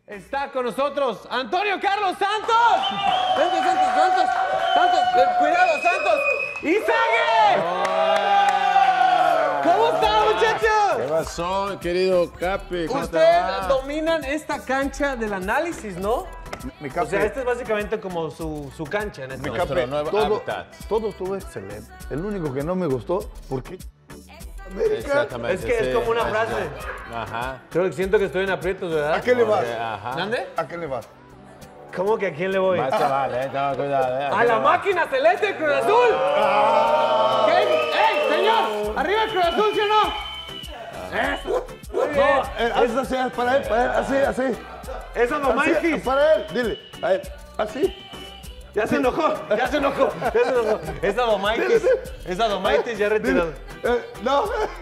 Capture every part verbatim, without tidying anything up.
Está con nosotros Antonio Carlos Santos. Santos, Santos, Santos, Santos, eh, cuidado, Santos. ¡Izague! ¿Cómo está, muchachos? ¿Qué pasó, querido Capi? Ustedes dominan esta cancha del análisis, ¿no? Mi Capi, O sea, esta es básicamente como su, su cancha en este mi momento. Capi, nuevo todo, hábitat. todo estuvo excelente. El único que no me gustó, porque América. Exactamente. Es que es sí, como una es- frase. Ajá. Creo que siento que estoy en aprietos, ¿verdad? ¿A qué le vas? Ajá. ¿Dónde? ¿A qué le vas? ¿Cómo que a quién le voy? Más chaval, eh, tenga cuidado, eh. ¡A la máquina celeste del Cruz Azul! ¿Qué? ¡Ey, señor! ¡Arriba el Cruz Azul, sí o no! ¡Eso! Muy bien. No, eh, haz así, haz para él, para él, así, así. ¡Eso no, Así, Mikey! para él, dile, a él, así. Ya se enojó, ya se enojó, ya se enojó. Esa Domaitis, esa Domaitis ya retirado. Eh, no.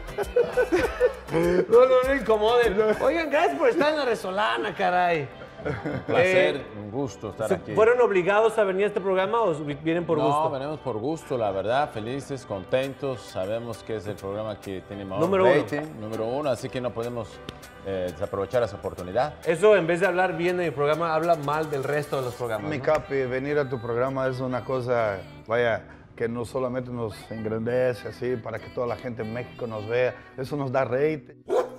No, no, no incomoden. Oigan, gracias por estar en la Resolana, caray. Un placer, Eh, un gusto estar ¿se- aquí. ¿Fueron obligados a venir a este programa o vienen por no, gusto? venimos por gusto, la verdad, felices, contentos. Sabemos que es el programa que tiene más Número uno. rating, número uno, así que no podemos eh, desaprovechar esa oportunidad. Eso, en vez de hablar bien de mi programa, habla mal del resto de los programas, Mi ¿no? Capi, venir a tu programa es una cosa, vaya, que no solamente nos engrandece así para que toda la gente en México nos vea, eso nos da rating.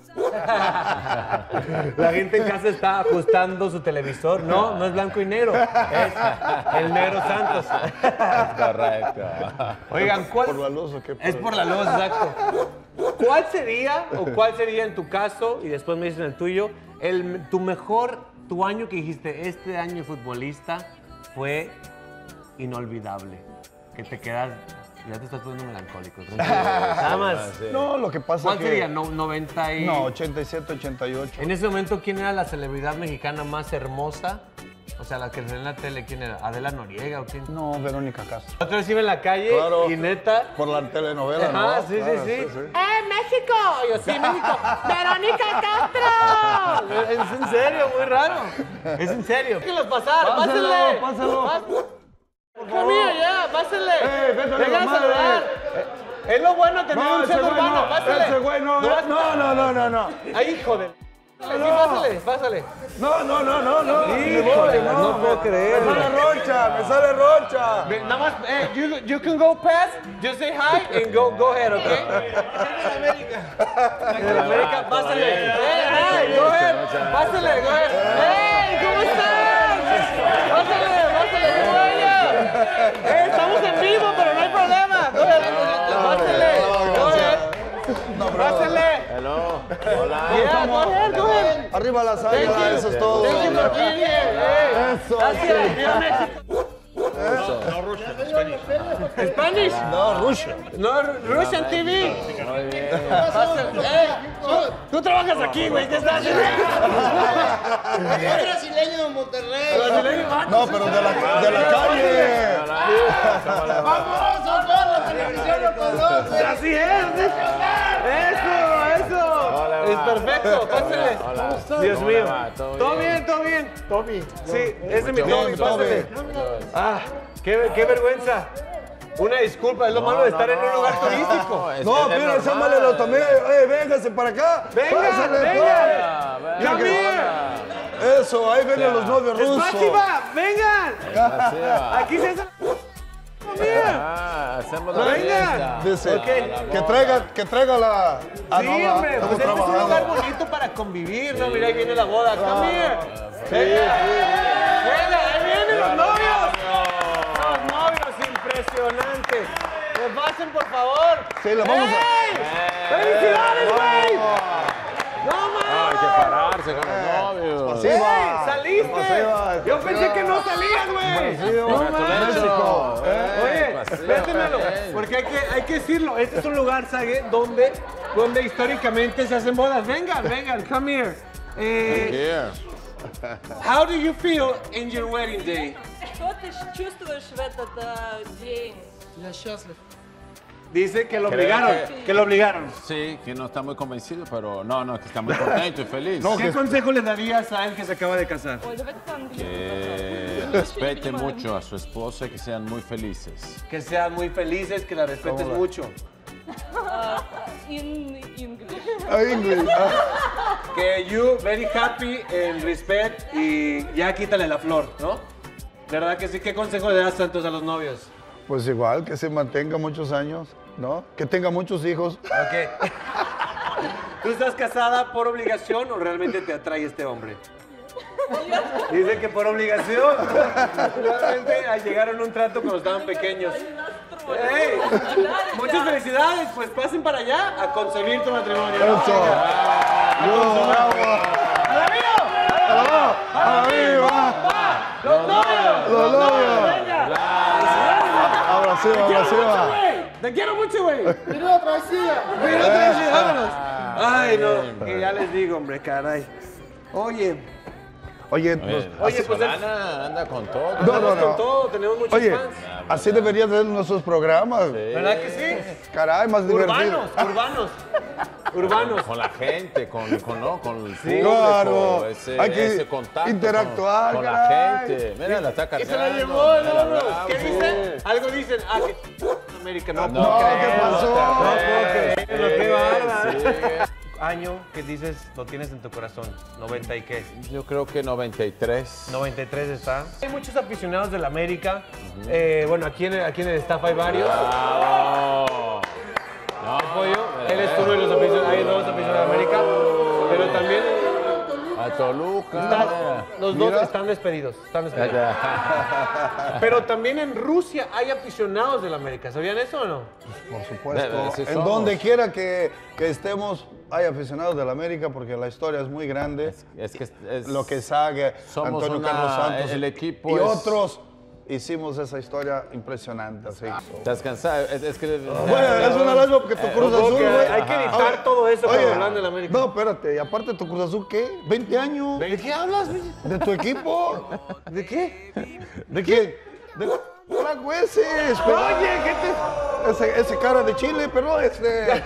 La gente en casa está ajustando su televisor. No, no es blanco y negro, es el negro Santos. Correcto. Oigan, ¿cuál? Por la luz o qué? Es por la luz, exacto. ¿Cuál sería, o cuál sería en tu caso, y después me dicen el tuyo, el, tu mejor, tu año que dijiste, este año futbolista fue inolvidable? Que te quedas, ya te estás poniendo melancólico. tranquilo. Nada más. Sí. No, lo que pasa ¿Cuál que... sería? No, noventa y... No, ochenta y siete, ochenta y ocho. En ese momento, ¿quién era la celebridad mexicana más hermosa? O sea, la que se ve en la tele, ¿quién era? ¿Adela Noriega o quién? No, Verónica Castro. Otra vez iba en la calle Claro. y neta... Por la telenovela, ¿no? Ajá, sí, Claro, sí, sí, ¡Eh, México! Y yo, sí, México. ¡Verónica Castro! Es en serio, muy raro. Es en serio. Déjenlos pasar, Pásalo, pásenle. pásalo. Pás- Camila, ya, pásenle. Eh, vete a la Vengan a madre. saludar. Es lo bueno de tener No, un ese centro güey urbano, no, pásenle. ese güey no, vas- no, no, no, no, no. Ay, hijo de... Sí, No. pásale, pásale. No, no, no, no, no. Me Híjole, voy, no puedo creerlo. Me sale roncha, me sale roncha. Ve, Nada más, eh, you, you can go past, just say hi and go, go ahead, ¿ok? De la América, pásale. Eh, hey, go ahead, pásale, go ahead. Hey, ¿cómo estás? Pásale, pásale, qué bueno. Eh, estamos en vivo, pero no hay problema. Go ahead, pásale, go ahead. Pásale. Hello. Hola. Yeah, go ahead, go ahead. Arriba las Thank you. águilas, eso es todo. Thank you for being here. Hey. Eso, Gracias. Viva México. Spanish? No, Rusia. No, Russian T V. Muy bien. Pásale. Ey, tú, tú trabajas aquí, güey. ¿Qué estás haciendo? Es brasileño de Monterrey. Brasileño, macho. No, pero de la, de la calle. Hola. Vamos a ver la televisión no conoce. Así es. Eso, eso. Hola, Es va. perfecto. Pásale. Hola. Dios ¿Cómo mío. le va? ¿Todo Todo bien? bien, todo bien. Tommy. Sí, ese es mi Bien, Tommy. Pásale. Tommy. Ah, qué, qué vergüenza. Una disculpa, es lo malo de estar en un lugar turístico. es- No, es mira, normal. llámale los también. Eh, véngase para acá. Venga, Pásale, venga. Hola, Come venga. here. Eso, ahí vienen los novios rusos. ¡Spasiba! ¡Vengan! Así va. Aquí se hace... Come here. Ah, hacemos la Venga. fiesta. Dice, Ok. que traiga, que traiga la... Ah, Sí, no, va, hombre, estamos pues este es un lugar trabajando. bonito para convivir, ¿no? Mira, ahí viene la boda. Come here. Sí, Venga, sí. venga, ahí vienen los novios. Los novios, impresionante. Que pasen, por favor. Sí, los vamos a- ¡Ey! ¡Felicidades, güey! ¡No Hay que mames! pararse con los novios. Sí, ¡Ey! va. ¡Saliste! Pasiva, Yo pasiva. pensé que no salías, güey. Pasiva. No mames. México. Eh, Oye, pasiva, espérenmelo, bien. porque hay que, hay que decirlo. Este es un lugar, ¿sabe? Donde, donde históricamente se hacen bodas. Vengan, vengan, come here. Eh, Here. how do you feel in your wedding day? Что ты чувствуешь в этот э, день? Я счастлив. Dice que lo Creo obligaron, que- que lo obligaron. Sí, que no está muy convencido, pero no, no, que está muy contento y feliz. No, ¿Qué consejo le darías a él que se acaba de casar? Ой, давайте по-английски. Que respete mucho a su esposa y que sean muy felices. Que sean muy felices, que la respetes mucho. Uh, in English. Ah, English. Ah. que you very happy and respect y ya quítale la flor, ¿no? ¿Verdad que sí? ¿Qué consejo le das entonces a los novios? Pues igual, que se mantenga muchos años, ¿no? Que tenga muchos hijos. Ok. ¿Tú estás casada por obligación o realmente te atrae este hombre? Dice que por obligación. Realmente llegaron a un trato cuando estaban pequeños. ¡Ey! Muchas felicidades, pues pasen para allá a concebir tu matrimonio. Eso. ¡Yo, bravo! ¡A la viva! ¡A la viva! ¡Los novios! ¡Los novios! Ahora sí, ahora sí va. ¡Te quiero mucho, güey! Vino travesía. ¡Mira otra vez, vámonos! Ay, no, que ya les digo, hombre, caray. Oye, Oye, Oye, pues, Oye, pues, Solana anda con todo. No, no, andamos no. con todo, tenemos muchos oye, fans. así deberían ser nuestros programas. ¿Verdad que sí? Caray, más divertido. Urbanos, urbanos, urbanos. Con la gente, con, con, ¿no? con el Sí, público, claro. ese, Hay que ese contacto interactuar, con, con la caray. gente. Mira, la está Y cargando. se la llevó, mira, no, no. bravo. ¿Qué dicen? Algo dicen. Ah, que América, no, No, puedo ¿qué creerlo. pasó? No puedo Sí, creerlo, qué bárbaro. sí. Año que dices lo tienes en tu corazón, noventa y qué. Yo creo que noventa y tres. noventa y tres está. Hay muchos aficionados del América. Eh, bueno, aquí en, el, aquí en el staff hay varios. ¡Bravo! No, Pollo, él es uno de los aficionados. Hay dos aficionados de América. Pero también a Toluca. está- los dos Mira. están despedidos. Están despedidos. Pero también en Rusia hay aficionados del América. ¿Sabían eso o no? Por supuesto. Así En somos. donde quiera que, que estemos, hay aficionados de la América porque la historia es muy grande. Es que es- es- Lo que Sague, somos Antonio una- Carlos Santos el equipo y es- otros hicimos esa historia impresionante. Así. ¿Estás cansado? Es, es que... Bueno, es una lástima porque tu Cruz Como Azul, que güey. hay que editar Ajá. todo eso cuando Oye, hablan del América. No, espérate, y aparte tu Cruz Azul, ¿qué? ¿veinte años? ¿De qué hablas, güey? ¿De tu equipo? ¿De qué? ¿De quién? De Black Hueses. Oye, ¿qué te...? Ese, ese cara de Chile, pero este...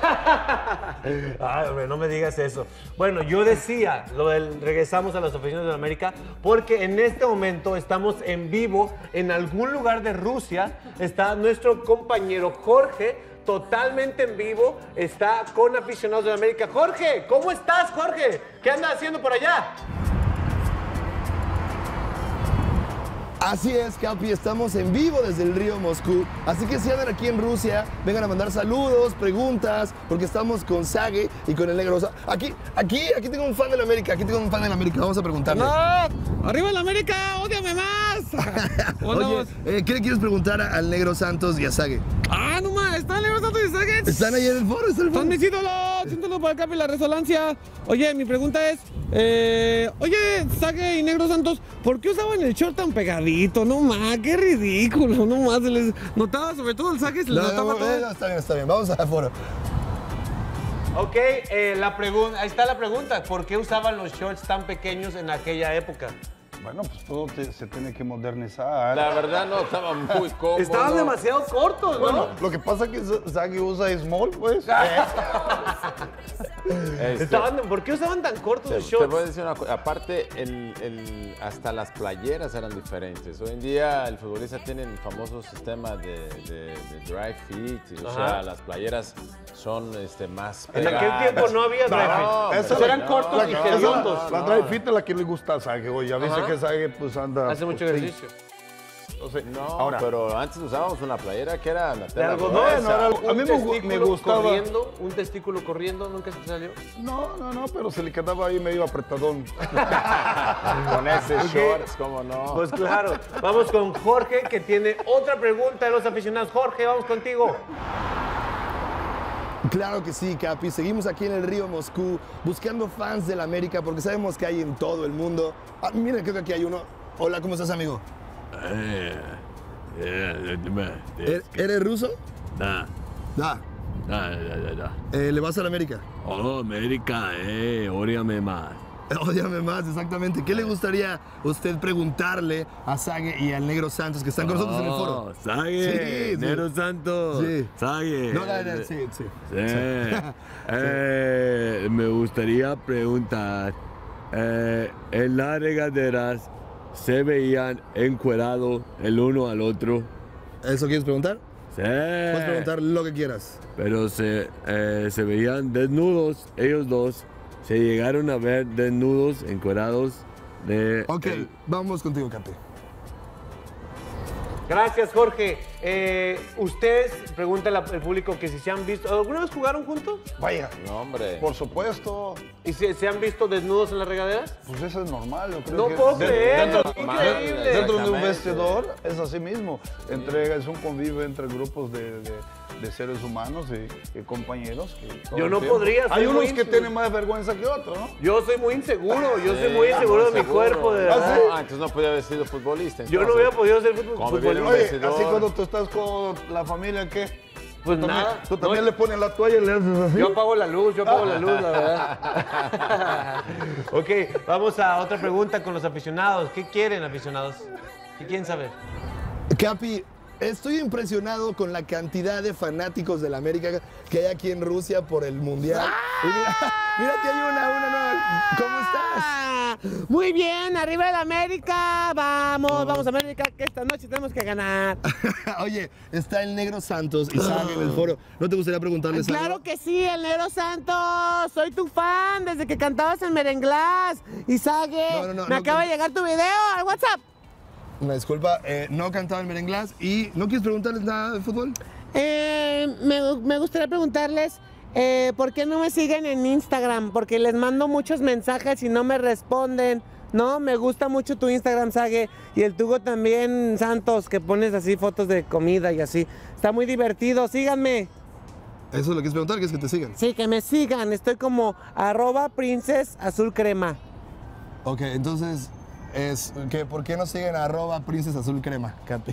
Ay, hombre, no me digas eso. Bueno, yo decía, lo del regresamos a las oficinas de la América, porque en este momento estamos en vivo en algún lugar de Rusia. Está nuestro compañero Jorge, totalmente en vivo, está con aficionados de la América. Jorge, ¿cómo estás, Jorge? ¿Qué andas haciendo por allá? Así es, Capi, estamos en vivo desde el río Moscú. Así que si andan aquí en Rusia, vengan a mandar saludos, preguntas, porque estamos con Sague y con el negro. O sea, aquí, aquí, aquí tengo un fan de la América, aquí tengo un fan de la América. Vamos a preguntarle. ¡Arriba la América! ¡Ódiame más! Oye, eh, ¿qué le quieres preguntar a- al negro Santos y a Sague? ¡Ah, no más! ¿Están Leo Santos y Sague? Están ahí en el foro, está el foro. ¡Son mis ídolos! Siéntalo para el Capi la resonancia. Oye, mi pregunta es... Eh, oye, Sague y Negro Santos, ¿por qué usaban el short tan pegadito? No más, qué ridículo, no más. Se les notaba, sobre todo el Sague, se les No, notaba no, todo. no, está bien, está bien. Vamos al foro. Ok, eh, la pregunta, ahí está la pregunta. ¿Por qué usaban los shorts tan pequeños en aquella época? Bueno, pues todo te- se tiene que modernizar. La verdad no, estaba muy cómodo. Estaban demasiado cortos, ¿no? Bueno, lo que pasa es que Sagi usa small, pues. Este, Estaban, ¿por qué usaban tan cortos Te, los te shorts? voy a decir una cosa, aparte, el, el- hasta las playeras eran diferentes. Hoy en día el futbolista tiene el famoso sistema de, de- de dry fit, o Ajá. sea, las playeras son este, más En aquel pegadas. tiempo no había dry fit. No, Esa Esos eran no, cortos La, y esa- hediondos. la dry fit es la que le gusta a Sagi, güey. Ya viste Ajá. que Sagi pues anda... Hace mucho pues, sí. ejercicio. Entonces, No, ahora, pero antes usábamos una playera que era la De tela algodón. gruesa. Bueno, era- Un a mí me gu- me testículo gustaba- corriendo, un testículo corriendo, nunca se te salió. no, no, no, pero se le quedaba ahí medio apretadón. Con ese shorts, cómo no. Pues claro. Vamos con Jorge, que tiene otra pregunta de los aficionados. Jorge, vamos contigo. Claro que sí, Capi. Seguimos aquí en el río Moscú buscando fans de la América porque sabemos que hay en todo el mundo. Ah, mira, creo que aquí hay uno. Hola, ¿cómo estás, amigo? ¿Er- ¿Eres ruso? Da, Da. da, da, da, da. Eh, ¿Le vas a la América? Oh, América, eh, ódiame más. Ódiame más, exactamente. ¿Qué le gustaría usted preguntarle a Sague y al Negro Santos que están con nosotros en el foro? Oh, Sague, Sí, sí. Nero Santos. Sí. Sague. No, no, no, sí, sí. Sí. Eh, me gustaría preguntar, eh, en las regaderas se veían encuerados el uno al otro. ¿Eso quieres preguntar? Sí. Puedes preguntar lo que quieras. Pero se, eh, se veían desnudos ellos dos se llegaron a ver desnudos, encuerados de... Ok, el- vamos contigo, Capi. Gracias, Jorge. Eh, ustedes, pregunta la- el público que si se han visto. ¿Alguna vez jugaron juntos? Vaya, No, hombre. por supuesto, ¿Y si, se han visto desnudos en las regaderas? pues eso es normal. Yo creo No que puedo de- creerlo, dentro, qué normal, increíble. dentro de un Exactamente. vestidor es así mismo. Entre, es un convivio entre grupos de, de- de seres humanos y, y compañeros. que todo Yo el no tiempo- podría, soy Hay unos muy que íntimo. tienen más vergüenza que otros, ¿no? Yo soy muy inseguro, yo soy Sí, muy inseguro de mi seguro. cuerpo, de Ah, verdad. ¿sí? Ah, entonces no podía haber sido futbolista. Yo no entonces. hubiera podido ser fútbol- Como vivir en un futbolista. Oye, vestidor. así cuando tú estás con la familia, ¿qué? Pues Tú también- nada. Tú también No, le pones la toalla y le haces así. Yo apago la luz, yo apago la luz, la verdad. Ok, vamos a otra pregunta con los aficionados. ¿Qué quieren, aficionados? ¿Qué quieren saber? Capi, estoy impresionado con la cantidad de fanáticos de la América que hay aquí en Rusia por el Mundial. Y mira, mira que hay una, una, no. ¿Cómo estás? Muy bien, arriba el América. Vamos, vamos América, que esta noche tenemos que ganar. Oye, está el Negro Santos y Sague en el foro. ¿No te gustaría preguntarles algo? Claro que sí, el Negro Santos. Soy tu fan desde que cantabas en Merenglás. Izague, No, no, no, me no, acaba no. de llegar tu video al WhatsApp. Una disculpa, eh, no cantaba en Merenglás y ¿no quieres preguntarles nada de fútbol? Eh, me, me gustaría preguntarles eh, por qué no me siguen en Instagram, porque les mando muchos mensajes y no me responden. No, me gusta mucho tu Instagram, Sague, y el tuyo también, Santos, que pones así fotos de comida y así. Está muy divertido, síganme. Eso es lo que quieres preguntar, que es que te sigan. Sí, que me sigan, estoy como arroba princess azul crema. Ok, entonces, es que ¿por qué no siguen a arroba Princess Azul Crema, Capi?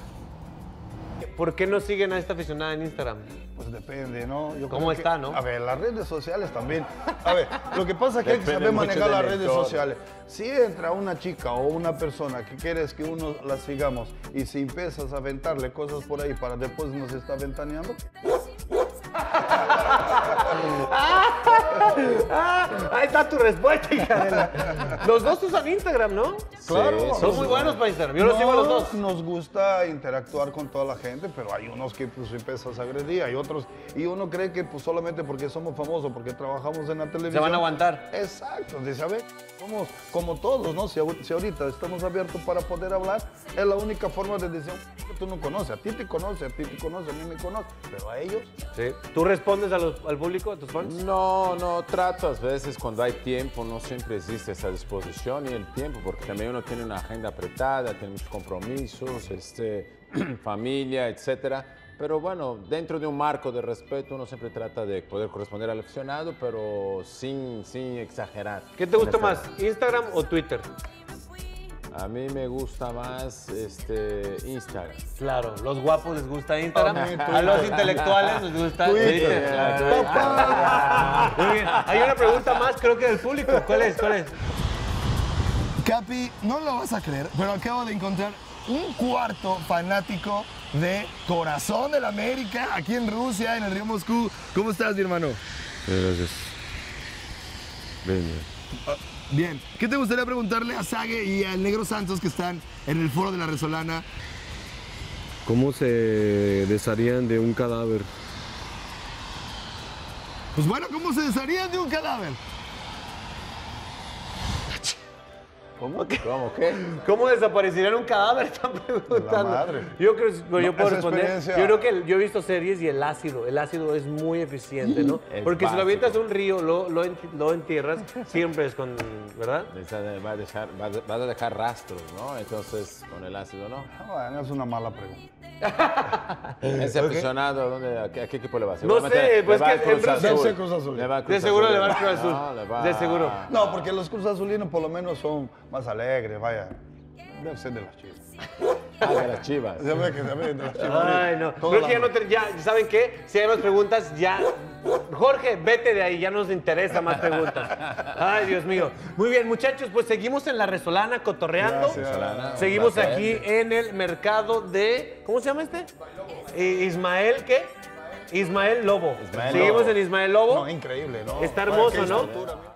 ¿Por qué no siguen a esta aficionada en Instagram? Pues depende, ¿no? Yo ¿Cómo creo que- está, no? A ver, las redes sociales también. A ver, lo que pasa es que hay que Depende saber mucho manejar del las redes lector. sociales. Si entra una chica o una persona que quieres que uno la sigamos y si empiezas a aventarle cosas por ahí para después nos está ventaneando, Ah, ahí está tu respuesta, hija de la... Los dos usan Instagram, ¿no? claro. Sí, Son muy buenos para Instagram. Yo los sigo a los dos. Nos gusta interactuar con toda la gente, pero hay unos que pues empiezas a agredir, hay otros, y uno cree que pues solamente porque somos famosos, porque trabajamos en la televisión. Se van a aguantar. Exacto, dice, a ver, somos como todos, ¿no? Si, ahor- si ahorita estamos abiertos para poder hablar, es la única forma de decir que tú no conoces. A ti te conoce, a ti te conoce, a mí me conoce, pero a ellos, Sí. ¿Tú respondes a los- al público, a tus fans? No, no, trato a veces cuando hay tiempo, no siempre existe esa disposición y el tiempo, porque también uno tiene una agenda apretada, tiene muchos compromisos, este, familia, etcétera. Pero bueno, dentro de un marco de respeto uno siempre trata de poder corresponder al aficionado, pero sin, sin exagerar. ¿Qué te gusta En más, este- Instagram o Twitter? A mí me gusta más este, Instagram. Claro, los guapos les gusta Instagram, A mí, a los intelectuales les gusta Twitter. Twitter. Claro. Muy bien. Hay una pregunta más, creo que del público. ¿Cuál es? ¿Cuál es? Capi, no lo vas a creer, pero acabo de encontrar un cuarto fanático de Corazón del América aquí en Rusia, en el río Moscú. ¿Cómo estás, mi hermano? Gracias. Bien, Bien. ¿Qué te gustaría preguntarle a Sague y al Negro Santos que están en el foro de la Resolana? ¿Cómo se desharían de un cadáver? Pues bueno, ¿cómo se desharían de un cadáver? ¿cómo? ¿Cómo qué? ¿Cómo desaparecería un cadáver? Están preguntando. La madre. Yo creo yo No, puedo esa responder. experiencia- Yo creo que el- yo he visto series y el ácido, el ácido es muy eficiente, ¿no? Es Porque si lo básico. avientas a un río, lo, lo, enti- lo entierras, siempre es con, ¿verdad? Esa de- Va a, dejar, va, a, va a dejar rastros, ¿no? Entonces, con el ácido, ¿no? Bueno, es una mala pregunta. Ese aficionado, ¿dónde, a, qué, a qué equipo le va? No Seguramente sé, pues le va que al Cruz en Rusia- Azul. Debe ser Cruz Azul. Le va al De Cruz seguro Azul. le va al Cruz Azul. No, le va- De seguro. No, porque los Cruz Azulinos por lo menos son más alegres, vaya. Debe ser de las chivas. Ah, de las Chivas. Se ve que se ve de las chivas. Ay, no. Todo Creo que ya la- no te- ya, ¿saben qué? Si hay más preguntas, ya. Jorge, vete de ahí, ya nos interesa más preguntas. Ay, Dios mío. Muy bien, muchachos, pues seguimos en la Resolana cotorreando. Gracias. Resolana, Seguimos un placer. aquí en el mercado de. ¿Cómo se llama este? Eh, Ismael, ¿qué? Ismael Lobo. Ismael Seguimos Lobo. en Ismael Lobo. No, increíble, ¿no? Está Vaya, hermoso, qué ¿no? estructura, mira.